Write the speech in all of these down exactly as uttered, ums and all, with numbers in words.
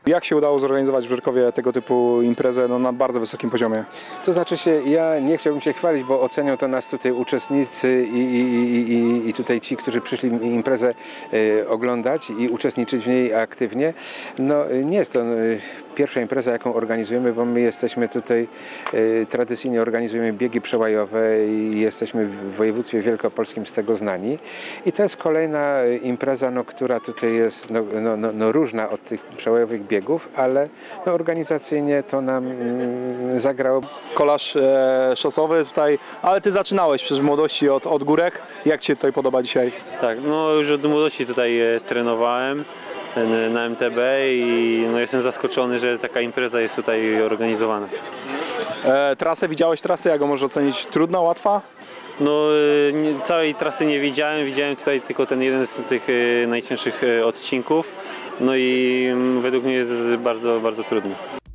Jak się udało zorganizować w Żyrkowie tego typu imprezę no, na bardzo wysokim poziomie? To znaczy się, ja nie chciałbym się chwalić, bo ocenią to nas tutaj uczestnicy i, i, i, i tutaj ci, którzy przyszli imprezę y, oglądać i uczestniczyć w niej aktywnie. No nie jest to y, pierwsza impreza, jaką organizujemy, bo my jesteśmy tutaj, y, tradycyjnie organizujemy biegi przełajowe i jesteśmy w województwie wielkopolskim z tego znani. I to jest kolejna impreza, no, która tutaj jest no, no, no, no, różna od tych przełajowych biegów, ale no, organizacyjnie to nam mm, zagrało. Kolarz e, szosowy tutaj, ale ty zaczynałeś przecież w młodości od, od górek. Jak ci się tutaj podoba dzisiaj? Tak, no już od młodości tutaj e, trenowałem e, na M T B i no, jestem zaskoczony, że taka impreza jest tutaj organizowana. E, trasę, widziałeś trasę? Jak go możesz ocenić? Trudna, łatwa? No e, nie, całej trasy nie widziałem, widziałem tutaj tylko ten jeden z tych e, najcięższych e, odcinków. No i m, według mnie jest bardzo, bardzo trudny.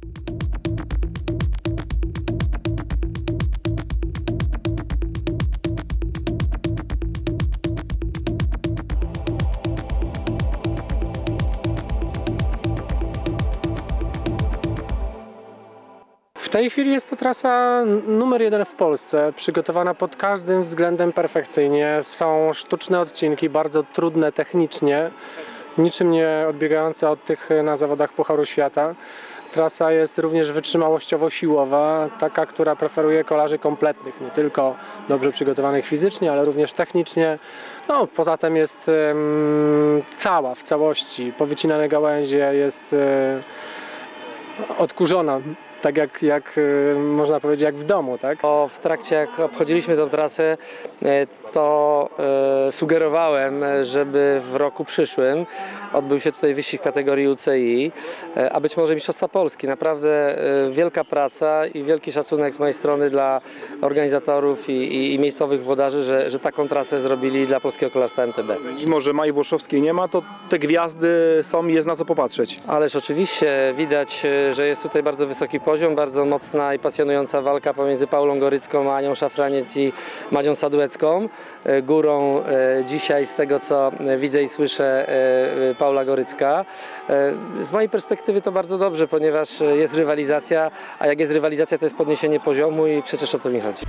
W tej chwili jest to trasa numer jeden w Polsce, przygotowana pod każdym względem perfekcyjnie. Są sztuczne odcinki, bardzo trudne technicznie, niczym nie odbiegające od tych na zawodach Pucharu Świata. Trasa jest również wytrzymałościowo-siłowa, taka, która preferuje kolarzy kompletnych, nie tylko dobrze przygotowanych fizycznie, ale również technicznie. No, poza tym jest um, cała, w całości, powycinane gałęzie, jest um, odkurzona. Tak jak, jak można powiedzieć, jak w domu, tak? O, w trakcie jak obchodziliśmy tę trasę, to e, sugerowałem, żeby w roku przyszłym odbył się tutaj wyścig kategorii U C I, e, a być może Mistrzostwa Polski. Naprawdę e, wielka praca i wielki szacunek z mojej strony dla organizatorów i, i, i miejscowych włodarzy, że, że taką trasę zrobili dla polskiego kolarstwa M T B. Mimo że Mai Włoszowskiej nie ma, to te gwiazdy są i jest na co popatrzeć. Ależ oczywiście widać, że jest tutaj bardzo wysoki poziom, bardzo mocna i pasjonująca walka pomiędzy Paulą Gorycką, Anią Szafraniec i Madzią Sadłecką. Górą dzisiaj, z tego co widzę i słyszę, Paula Gorycka. Z mojej perspektywy to bardzo dobrze, ponieważ jest rywalizacja, a jak jest rywalizacja, to jest podniesienie poziomu i przecież o to mi chodzi.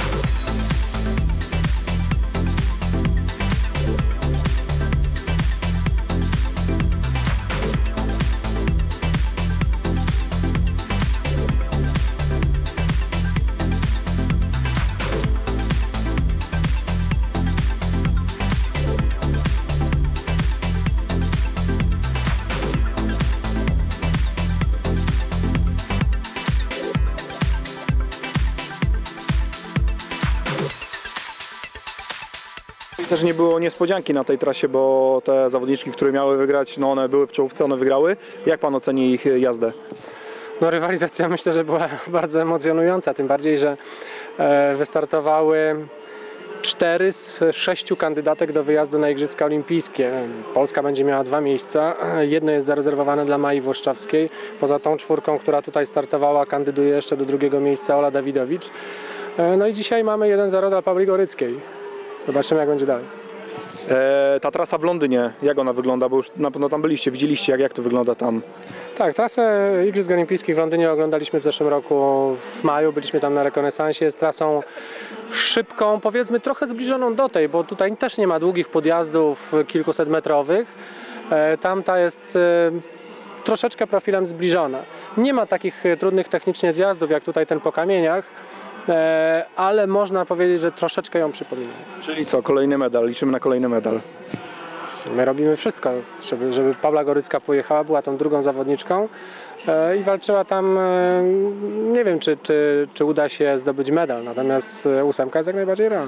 I też nie było niespodzianki na tej trasie, bo te zawodniczki, które miały wygrać, no one były w czołówce, one wygrały. Jak pan oceni ich jazdę? No, rywalizacja myślę, że była bardzo emocjonująca, tym bardziej, że wystartowały cztery z sześciu kandydatek do wyjazdu na Igrzyska Olimpijskie. Polska będzie miała dwa miejsca. Jedno jest zarezerwowane dla Mai Włoszczowskiej. Poza tą czwórką, która tutaj startowała, kandyduje jeszcze do drugiego miejsca Ola Dawidowicz. No i dzisiaj mamy jeden zero dla Pauli Goryckiej. Zobaczymy, jak będzie dalej. E, ta trasa w Londynie, jak ona wygląda? Bo już na pewno tam byliście, widzieliście, jak, jak to wygląda tam. Tak, trasę Igrzysk Olimpijskich w Londynie oglądaliśmy w zeszłym roku w maju, byliśmy tam na rekonesansie. Jest trasą szybką, powiedzmy trochę zbliżoną do tej, bo tutaj też nie ma długich podjazdów kilkusetmetrowych. E, tamta jest e, troszeczkę profilem zbliżona. Nie ma takich trudnych technicznie zjazdów, jak tutaj ten po kamieniach. Ale można powiedzieć, że troszeczkę ją przypomina. Czyli co, kolejny medal, liczymy na kolejny medal. My robimy wszystko, żeby, żeby Paula Gorycka pojechała, była tą drugą zawodniczką i walczyła tam, nie wiem czy, czy, czy uda się zdobyć medal, natomiast ósemka jest jak najbardziej realna.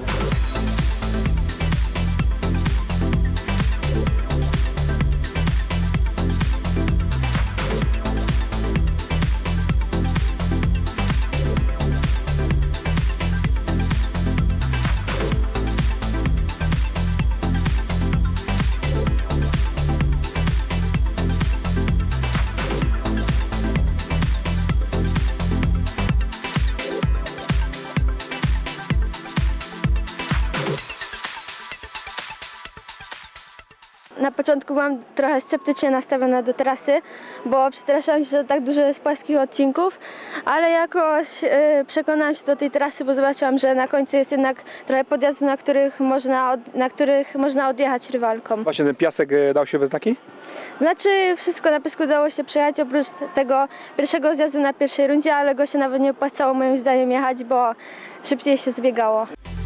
na początku byłam trochę sceptycznie nastawiona do trasy, bo przestraszyłam się, że tak dużo jest płaskich odcinków, ale jakoś y, przekonałam się do tej trasy, bo zobaczyłam, że na końcu jest jednak trochę podjazdów, na których można, od, na których można odjechać rywalkom. Właśnie ten piasek e, dał się we znaki? Znaczy wszystko na piasku udało się przejechać oprócz tego pierwszego zjazdu na pierwszej rundzie, ale go się nawet nie opłacało moim zdaniem jechać, bo szybciej się zbiegało.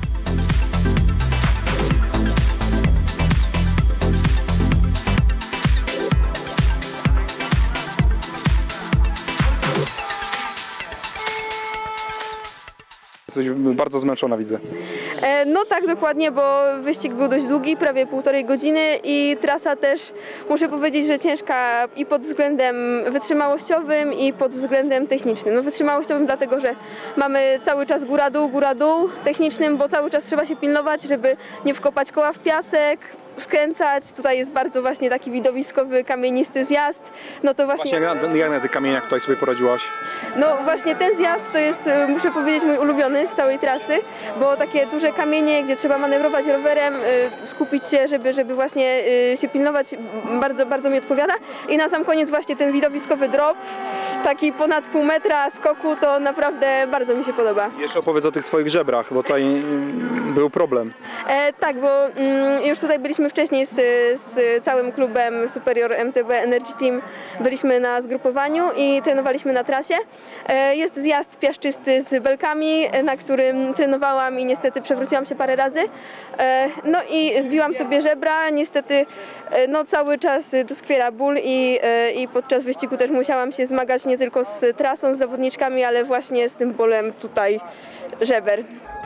Jesteś bardzo zmęczona, widzę. E, No tak, dokładnie, bo wyścig był dość długi, prawie półtorej godziny i trasa też, muszę powiedzieć, że ciężka i pod względem wytrzymałościowym i pod względem technicznym. No wytrzymałościowym dlatego, że mamy cały czas góra-dół, góra-dół, technicznym, bo cały czas trzeba się pilnować, żeby nie wkopać koła w piasek, skręcać. Tutaj jest bardzo właśnie taki widowiskowy, kamienisty zjazd. No to właśnie... Właśnie jak na, jak na tych kamieniach tutaj sobie poradziłaś? No właśnie ten zjazd to jest, muszę powiedzieć, mój ulubiony z całej trasy, bo takie duże kamienie, gdzie trzeba manewrować rowerem, skupić się, żeby, żeby właśnie się pilnować, bardzo, bardzo mi odpowiada. I na sam koniec właśnie ten widowiskowy drop, taki ponad pół metra skoku, to naprawdę bardzo mi się podoba. Jeszcze opowiedz o tych swoich żebrach, bo tutaj mm, był problem. E, tak, bo mm, już tutaj byliśmy wcześniej z, z całym klubem Superior M T B Energy Team, byliśmy na zgrupowaniu i trenowaliśmy na trasie. E, jest zjazd piaszczysty z belkami, na którym trenowałam i niestety przewróciłam się parę razy. E, no i zbiłam sobie żebra, niestety e, no, cały czas doskwiera ból i, e, i podczas wyścigu też musiałam się zmagać nie tylko z trasą, z zawodniczkami, ale właśnie z tym bólem tutaj żeber.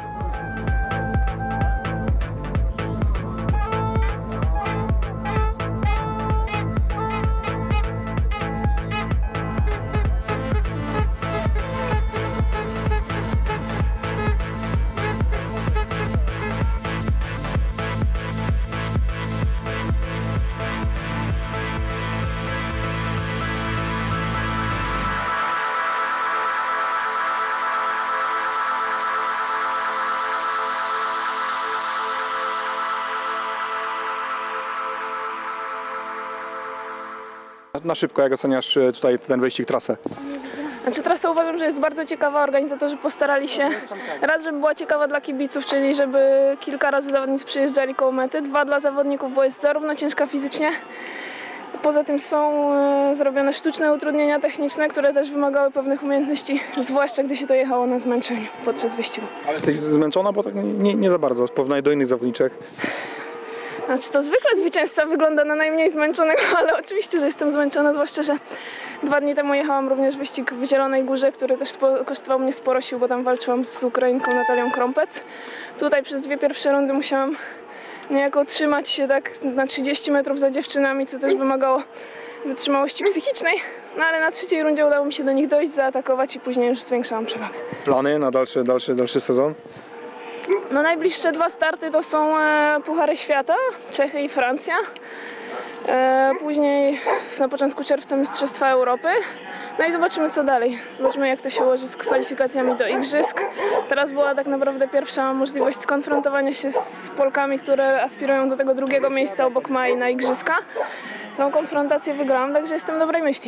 Na szybko, jak oceniasz e, tutaj ten wyścig, trasę? Znaczy trasa uważam, że jest bardzo ciekawa, organizatorzy postarali się raz, żeby była ciekawa dla kibiców, czyli żeby kilka razy zawodnicy przyjeżdżali koło mety, dwa dla zawodników, bo jest zarówno ciężka fizycznie, poza tym są e, zrobione sztuczne utrudnienia techniczne, które też wymagały pewnych umiejętności, zwłaszcza gdy się to jechało na zmęczeniu podczas wyścigu. Ale jesteś zmęczona, bo tak nie, nie za bardzo, w porównaniu do innych zawodniczek. Znaczy to zwykle zwycięzca wygląda na najmniej zmęczonego, ale oczywiście, że jestem zmęczona, zwłaszcza, że dwa dni temu jechałam również wyścig w Zielonej Górze, który też kosztował mnie sporo sił, bo tam walczyłam z Ukrainką Natalią Krompec. Tutaj przez dwie pierwsze rundy musiałam niejako trzymać się tak na trzydzieści metrów za dziewczynami, co też wymagało wytrzymałości psychicznej, no ale na trzeciej rundzie udało mi się do nich dojść, zaatakować i później już zwiększałam przewagę. Plany na dalszy, dalszy, dalszy sezon? No najbliższe dwa starty to są e, Puchary Świata, Czechy i Francja. E, później na początku czerwca Mistrzostwa Europy. No i zobaczymy co dalej. Zobaczymy jak to się ułoży z kwalifikacjami do igrzysk. Teraz była tak naprawdę pierwsza możliwość skonfrontowania się z Polkami, które aspirują do tego drugiego miejsca obok Mai na igrzyska. Tą konfrontację wygrałam, także jestem dobrej myśli.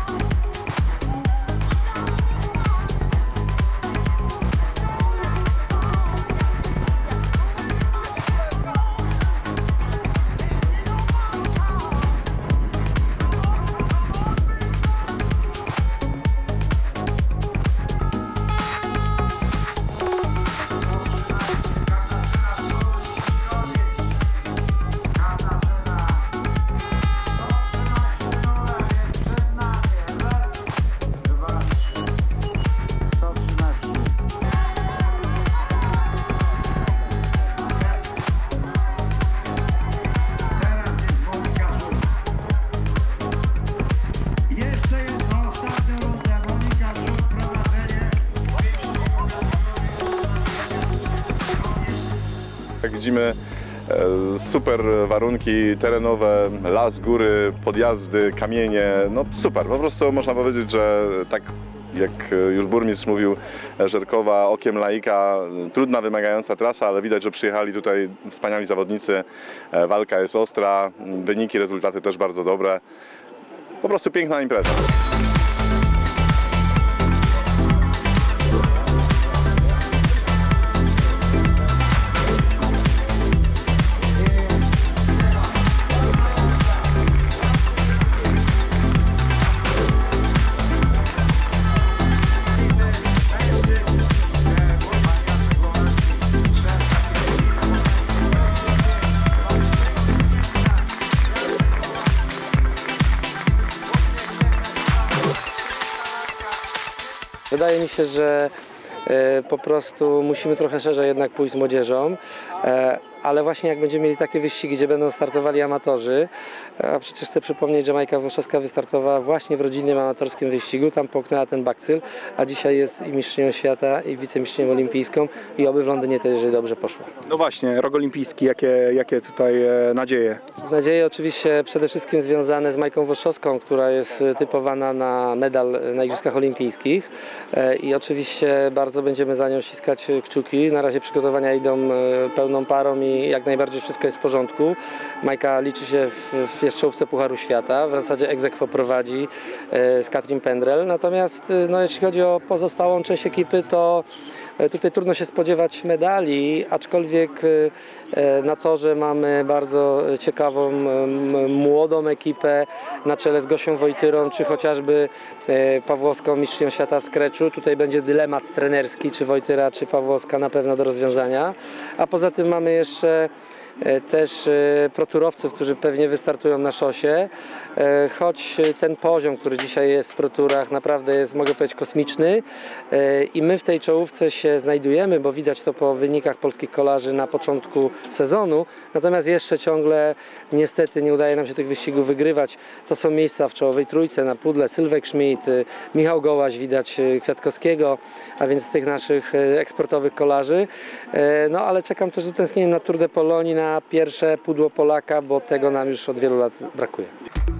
Jak widzimy, super warunki terenowe, las, góry, podjazdy, kamienie, no super, po prostu można powiedzieć, że tak Jak już burmistrz mówił, Żerkowa okiem laika, trudna, wymagająca trasa, ale widać, że przyjechali tutaj wspaniali zawodnicy. Walka jest ostra, wyniki, rezultaty też bardzo dobre. Po prostu piękna impreza. Wydaje mi się, że e, po prostu musimy trochę szerzej jednak pójść z młodzieżą, e, ale właśnie jak będziemy mieli takie wyścigi, gdzie będą startowali amatorzy, a przecież chcę przypomnieć, że Majka Włoszowska wystartowała właśnie w rodzinnym amatorskim wyścigu, tam połknęła ten bakcyl, a dzisiaj jest i mistrzynią świata, i wicemistrzynią olimpijską i oby w Londynie też dobrze poszło. No właśnie, rok olimpijski, jakie, jakie tutaj e, nadzieje? Nadzieje oczywiście przede wszystkim związane z Majką Włoszowską, która jest typowana na medal na Igrzyskach Olimpijskich e, i oczywiście bardzo będziemy za nią ściskać kciuki. Na razie przygotowania idą e, pełną parą i jak najbardziej wszystko jest w porządku. Majka liczy się w, w jest czołówce Pucharu Świata, w zasadzie ex aequo prowadzi e, z Katrin Pendrell, natomiast e, no, jeśli chodzi o pozostałą część ekipy, to tutaj trudno się spodziewać medali, aczkolwiek na torze mamy bardzo ciekawą, młodą ekipę na czele z Gosią Wojtyrą, czy chociażby Pawłowską, mistrzynią świata w skreczu. Tutaj będzie dylemat trenerski, czy Wojtyra, czy Pawłowska, na pewno do rozwiązania. A poza tym mamy jeszcze też proturowców, którzy pewnie wystartują na szosie, choć ten poziom, który dzisiaj jest w proturach, naprawdę jest, mogę powiedzieć, kosmiczny i my w tej czołówce się znajdujemy, bo widać to po wynikach polskich kolarzy na początku sezonu, natomiast jeszcze ciągle niestety nie udaje nam się tych wyścigów wygrywać. To są miejsca w czołowej trójce, na pudle Sylwek Schmidt, Michał Gołaś, widać Kwiatkowskiego, a więc z tych naszych eksportowych kolarzy, no ale czekam też z utęsknieniem na Tour de Pologne, na pierwsze pudło Polaka, bo tego nam już od wielu lat brakuje.